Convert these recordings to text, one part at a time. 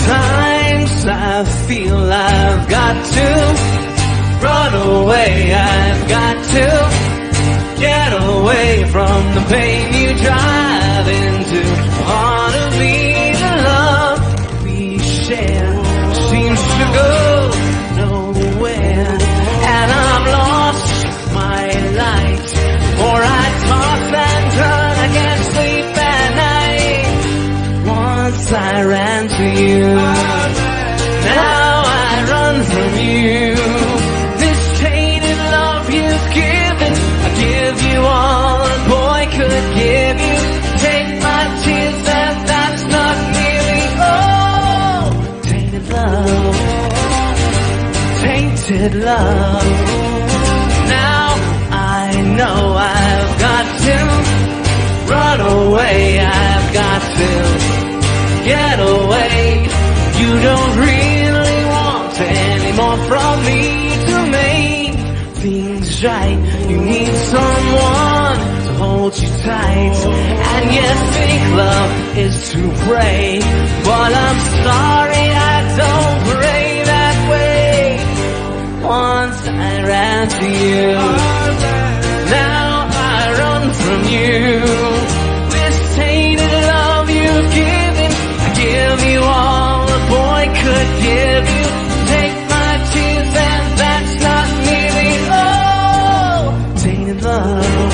Sometimes I feel I've got to run away. I've got to get away from the pain you drive into. Part of me, the love we share seems to go nowhere, and I've lost my light, for I toss and turn, I can't sleep at night. Once I ran to you, now I run from you. This tainted love you've given, I give you all a boy could give you. Take my tears and that's not nearly all. Tainted love, tainted love. Now I know I've got to run away. I've got to get away. You don't really want any more from me to make things right. You need someone to hold you tight, and you think love is to pray, but I'm sorry I don't pray that way. Once I ran to you, now I run from you. This tainted love you've given, I give you all a boy could give you. Take my tears and that's not nearly all. Tainted love,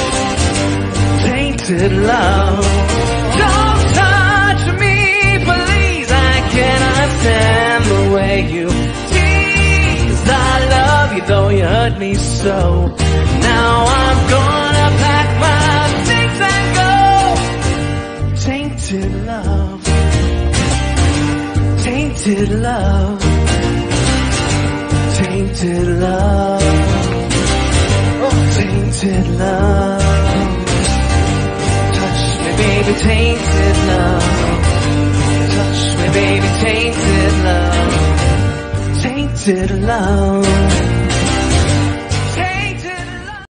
tainted love. Don't touch me, please, I cannot stand the way you tease. I love you though you hurt me so. Now I'm gonna pack my things and go. Tainted love, tainted love, tainted love, oh tainted love. Touch me baby, tainted love. Touch me baby, tainted love, tainted love.